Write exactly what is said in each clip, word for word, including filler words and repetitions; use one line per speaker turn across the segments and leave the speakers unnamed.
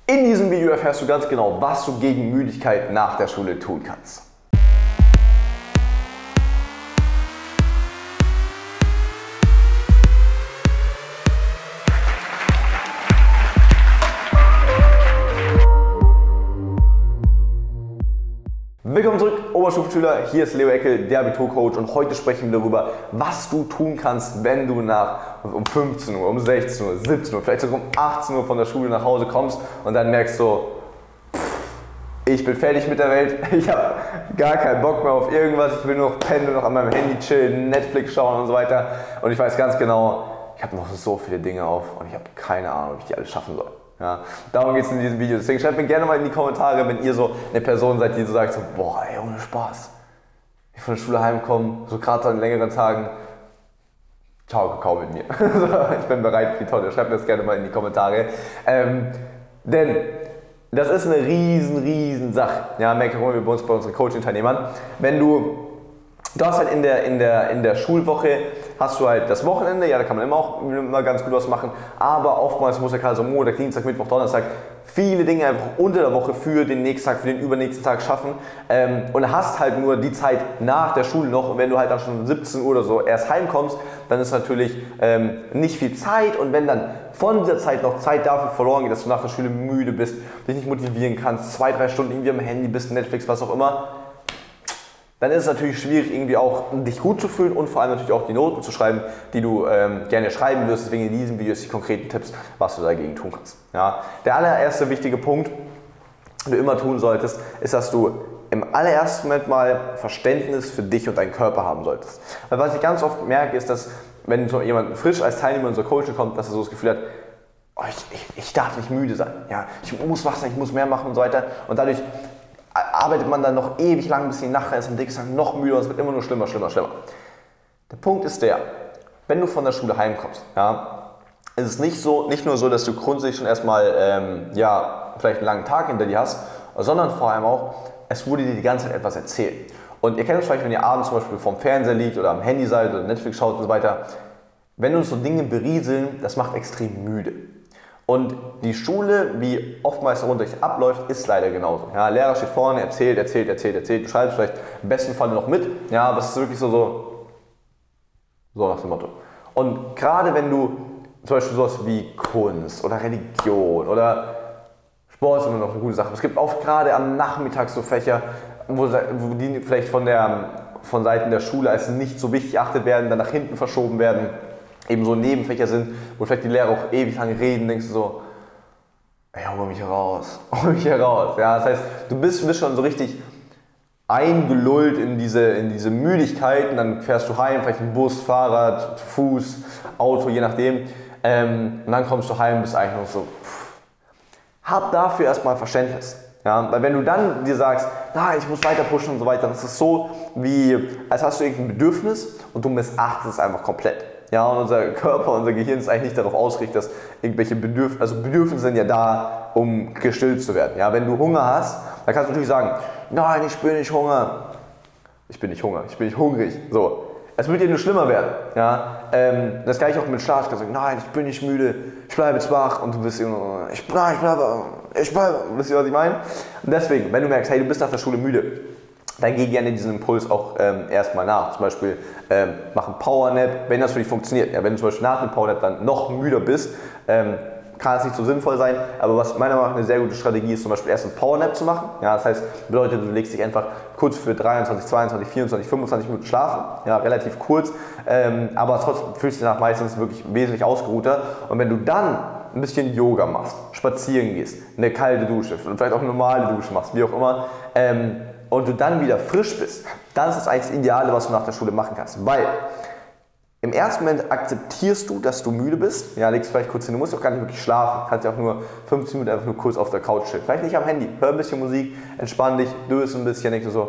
In diesem Video erfährst du ganz genau, was du gegen Müdigkeit nach der Schule tun kannst. Willkommen zurück, Oberstufenschüler, hier ist Leo Eckel, der Abiturcoach, und heute sprechen wir darüber, was du tun kannst, wenn du nach um fünfzehn Uhr, um sechzehn Uhr, siebzehn Uhr, vielleicht sogar um achtzehn Uhr von der Schule nach Hause kommst und dann merkst du, pff, ich bin fertig mit der Welt, ich habe gar keinen Bock mehr auf irgendwas, ich will nur noch pennen, nur noch an meinem Handy chillen, Netflix schauen und so weiter, und ich weiß ganz genau, ich habe noch so viele Dinge auf und ich habe keine Ahnung, wie ich die alle schaffen soll. Ja, darum geht es in diesem Video. Deswegen schreibt mir gerne mal in die Kommentare, wenn ihr so eine Person seid, die so sagt, so, boah, ey, ohne Spaß. Ich von der Schule heimkomme, so gerade an längeren Tagen, ciao, Kakao mit mir. Ich bin bereit für die Tonne. Schreibt mir das gerne mal in die Kommentare. Ähm, denn das ist eine riesen, riesen Sache. Ja, merken wir bei uns, bei unseren Coaching-Teilnehmern. Wenn du, du hast halt in der, in der, in der Schulwoche, hast du halt das Wochenende, ja, da kann man immer auch immer ganz gut was machen, aber oftmals muss ja gerade so Montag, Dienstag, Mittwoch, Donnerstag viele Dinge einfach unter der Woche für den nächsten Tag, für den übernächsten Tag schaffen, ähm, und hast halt nur die Zeit nach der Schule noch, und wenn du halt dann schon um siebzehn Uhr oder so erst heimkommst, dann ist natürlich ähm, nicht viel Zeit, und wenn dann von dieser Zeit noch Zeit dafür verloren geht, dass du nach der Schule müde bist, dich nicht motivieren kannst, zwei, drei Stunden irgendwie am Handy bist, Netflix, was auch immer, dann ist es natürlich schwierig, irgendwie auch dich gut zu fühlen und vor allem natürlich auch die Noten zu schreiben, die du ähm, gerne schreiben wirst. Deswegen in diesem Video die konkreten Tipps, was du dagegen tun kannst. Ja. Der allererste wichtige Punkt, den du immer tun solltest, ist, dass du im allerersten Moment mal Verständnis für dich und deinen Körper haben solltest. Weil was ich ganz oft merke, ist, dass wenn so jemand frisch als Teilnehmer in unser Coaching kommt, dass er so das Gefühl hat, oh, ich, ich, ich darf nicht müde sein, ja, ich muss wach sein, ich muss mehr machen und so weiter, und dadurch arbeitet man dann noch ewig lang, bis die Nacht ist, am nächsten Tag noch müde, und es wird immer nur schlimmer, schlimmer, schlimmer. Der Punkt ist der, wenn du von der Schule heimkommst, ja, ist es nicht, so, nicht nur so, dass du grundsätzlich schon erstmal ähm, ja, vielleicht einen langen Tag hinter dir hast, sondern vor allem auch, es wurde dir die ganze Zeit etwas erzählt. Und ihr kennt es vielleicht, wenn ihr abends zum Beispiel vorm Fernseher liegt oder am Handy seid oder Netflix schaut und so weiter, wenn uns so Dinge berieseln, das macht extrem müde. Und die Schule, wie oftmals der Unterricht abläuft, ist leider genauso. Ja, Lehrer steht vorne, erzählt, erzählt, erzählt, erzählt. Du schreibst vielleicht im besten Fall noch mit. Ja, aber es ist wirklich so, so, so nach dem Motto. Und gerade wenn du zum Beispiel sowas wie Kunst oder Religion oder Sport ist immer noch eine gute Sache. Es gibt oft gerade am Nachmittag so Fächer, wo, wo die vielleicht von, der, von Seiten der Schule als nicht so wichtig erachtet werden, dann nach hinten verschoben werden. Eben so Nebenfächer sind, wo vielleicht die Lehrer auch ewig lang reden, denkst du so, ey, hol mich hier raus, hol mich hier raus. Ja, das heißt, du bist, du bist schon so richtig eingelullt in diese, in diese Müdigkeit, und dann fährst du heim, vielleicht ein Bus, Fahrrad, Fuß, Auto, je nachdem, ähm, und dann kommst du heim und bist eigentlich noch so, pff. Hab dafür erstmal Verständnis. Ja, weil wenn du dann dir sagst, na, ich muss weiter pushen und so weiter, das ist so, wie als hast du irgendein Bedürfnis und du missachtest es einfach komplett. Ja, und unser Körper, unser Gehirn ist eigentlich nicht darauf ausgerichtet, dass irgendwelche Bedürfnisse, also Bedürfnisse sind ja da, um gestillt zu werden. Ja, wenn du Hunger hast, dann kannst du natürlich sagen, nein, ich bin nicht Hunger. Ich bin nicht Hunger, ich bin nicht hungrig. So, es wird dir nur schlimmer werden. Ja, ähm, das gleiche auch mit Schlaf. Du kannst sagen, nein, ich bin nicht müde, ich bleibe jetzt wach, und du bist immer, ich bleibe, ich bleibe, ich bleibe. Wisst ihr, was ich meine? Und deswegen, wenn du merkst, hey, du bist nach der Schule müde, dann geh gerne diesen Impuls auch ähm, erstmal nach. Zum Beispiel ähm, mach einen Powernap, wenn das für dich funktioniert. Ja, wenn du zum Beispiel nach dem Powernap dann noch müder bist, ähm, kann es nicht so sinnvoll sein. Aber was meiner Meinung nach eine sehr gute Strategie ist, zum Beispiel erst einen Powernap zu machen. Ja, das heißt, bedeutet, du legst dich einfach kurz für dreiundzwanzig, zweiundzwanzig, vierundzwanzig, fünfundzwanzig Minuten schlafen. Ja, relativ kurz. Ähm, aber trotzdem fühlst du dich danach meistens wirklich wesentlich ausgeruhter. Und wenn du dann ein bisschen Yoga machst, spazieren gehst, eine kalte Dusche, vielleicht auch eine normale Dusche machst, wie auch immer, ähm, und du dann wieder frisch bist, dann ist das eigentlich das Ideale, was du nach der Schule machen kannst. Weil im ersten Moment akzeptierst du, dass du müde bist. Ja, legst vielleicht kurz hin, du musst auch gar nicht wirklich schlafen. Kannst ja auch nur fünfzehn Minuten einfach nur kurz auf der Couch chillen. Vielleicht nicht am Handy, hör ein bisschen Musik, entspann dich, döse ein bisschen, denkst du so.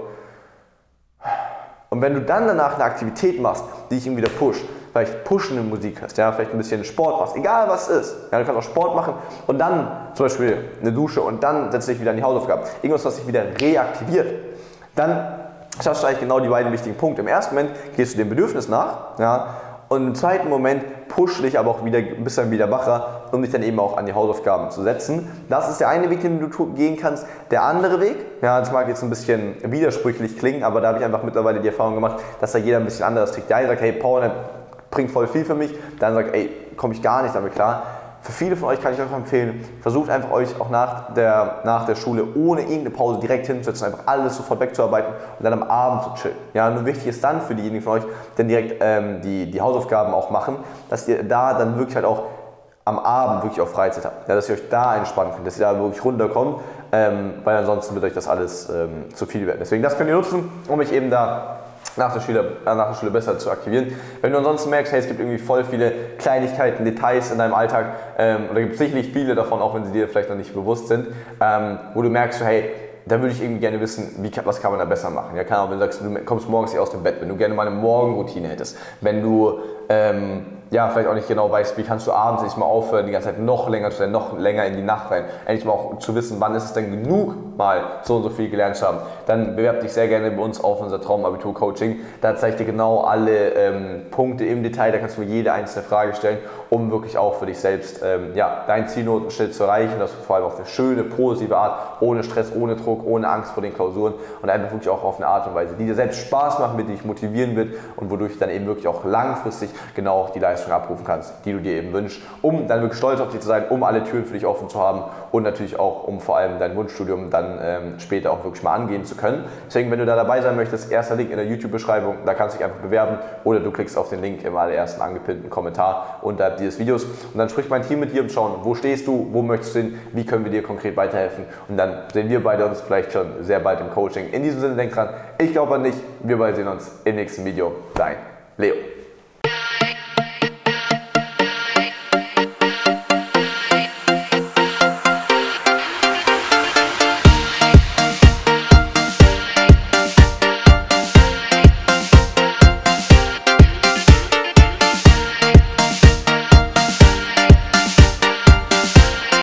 Und wenn du dann danach eine Aktivität machst, die dich irgendwie wieder pusht, vielleicht pushende Musik hörst, ja, vielleicht ein bisschen Sport machst, egal was es ist. Ja, du kannst auch Sport machen und dann zum Beispiel eine Dusche und dann setzt du dich wieder an die Hausaufgaben. Irgendwas, was dich wieder reaktiviert. Dann schaffst du eigentlich genau die beiden wichtigen Punkte. Im ersten Moment gehst du dem Bedürfnis nach, ja, Und im zweiten Moment push dich aber auch wieder, bist dann wieder wacher, um dich dann eben auch an die Hausaufgaben zu setzen. Das ist der eine Weg, den du gehen kannst. Der andere Weg, ja, das mag jetzt ein bisschen widersprüchlich klingen, aber da habe ich einfach mittlerweile die Erfahrung gemacht, dass da jeder ein bisschen anders tickt. Der eine sagt, hey, Powernap bringt voll viel für mich. Der andere sagt, ey, komme ich gar nicht damit klar. Für viele von euch kann ich euch empfehlen, versucht einfach euch auch nach der, nach der Schule ohne irgendeine Pause direkt hinzusetzen, einfach alles sofort wegzuarbeiten und dann am Abend zu chillen. Ja, nur wichtig ist dann für diejenigen von euch, die dann direkt ähm, die, die Hausaufgaben auch machen, dass ihr da dann wirklich halt auch am Abend wirklich auch Freizeit habt. Ja, dass ihr euch da entspannen könnt, dass ihr da wirklich runterkommt, ähm, weil ansonsten wird euch das alles ähm, zu viel werden. Deswegen das könnt ihr nutzen, um euch eben da nach der, Schule, nach der Schule besser zu aktivieren. Wenn du ansonsten merkst, hey, es gibt irgendwie voll viele Kleinigkeiten, Details in deinem Alltag, ähm, und da gibt es sicherlich viele davon, auch wenn sie dir vielleicht noch nicht bewusst sind, ähm, wo du merkst, hey, da würde ich irgendwie gerne wissen, wie, was kann man da besser machen. Ja, kann auch, wenn du sagst, du kommst morgens nicht aus dem Bett, wenn du gerne mal eine Morgenroutine hättest, wenn du ähm, ja, vielleicht auch nicht genau weißt, wie kannst du abends nicht mal aufhören, die ganze Zeit noch länger zu sein, noch länger in die Nacht rein, endlich mal auch zu wissen, wann ist es denn genug, mal so und so viel gelernt zu haben, dann bewerb dich sehr gerne bei uns auf unser Traumabitur-Coaching. Da zeige ich dir genau alle ähm, Punkte im Detail, da kannst du mir jede einzelne Frage stellen, um wirklich auch für dich selbst ähm, ja, deinen Zielnotenschnitt zu erreichen, das vor allem auf eine schöne, positive Art, ohne Stress, ohne Druck, ohne Angst vor den Klausuren und einfach wirklich auch auf eine Art und Weise, die dir selbst Spaß macht, mit die dich motivieren wird und wodurch du dann eben wirklich auch langfristig genau auch die Leistung abrufen kannst, die du dir eben wünschst, um dann wirklich stolz auf dich zu sein, um alle Türen für dich offen zu haben und natürlich auch, um vor allem dein Wunschstudium dann ähm, später auch wirklich mal angehen zu können. Deswegen, wenn du da dabei sein möchtest, erster Link in der YouTube-Beschreibung, da kannst du dich einfach bewerben oder du klickst auf den Link im allerersten angepinnten Kommentar unterhalb dieses Videos und dann spricht mein Team mit dir und schauen, wo stehst du, wo möchtest du hin, wie können wir dir konkret weiterhelfen und dann sehen wir beide uns vielleicht schon sehr bald im Coaching. In diesem Sinne, denk dran, ich glaube an dich, wir beide sehen uns im nächsten Video. Dein Leo.